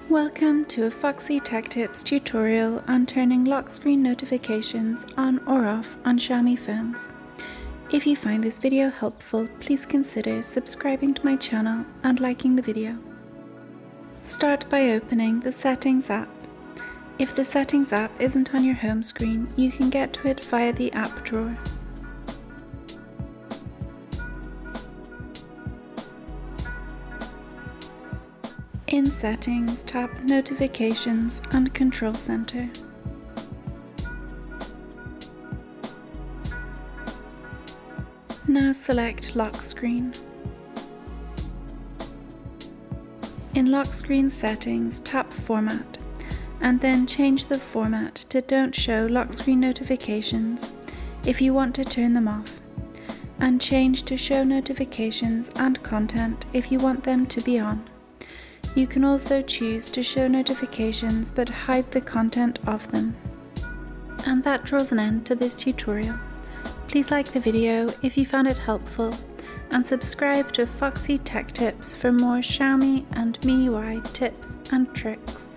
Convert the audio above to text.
Welcome to a Foxy Tech Tips tutorial on turning lock screen notifications on or off on Xiaomi phones. If you find this video helpful, please consider subscribing to my channel and liking the video. Start by opening the Settings app. If the Settings app isn't on your home screen, you can get to it via the app drawer. In Settings, tap Notifications and Control Center. Now select Lock Screen. In Lock Screen Settings, tap Format, and then change the format to Don't Show Lock Screen Notifications if you want to turn them off, and change to Show Notifications and Content if you want them to be on. You can also choose to show notifications but hide the content of them. And that draws an end to this tutorial. Please like the video if you found it helpful, and subscribe to Foxy Tech Tips for more Xiaomi and MIUI tips and tricks.